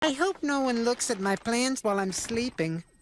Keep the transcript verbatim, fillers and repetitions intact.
I hope no one looks at my plans while I'm sleeping.